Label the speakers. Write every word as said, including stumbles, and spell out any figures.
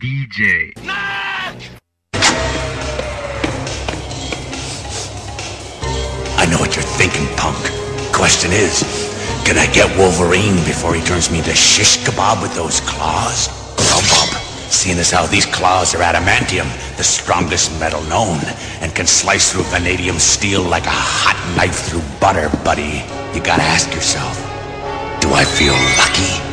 Speaker 1: D J.
Speaker 2: I know what you're thinking, punk. Question is, can I get Wolverine before he turns me into shish kebab with those claws? Oh, Bob, seeing as how these claws are adamantium, the strongest metal known, and can slice through vanadium steel like a hot knife through butter, buddy, you gotta ask yourself, do I feel lucky?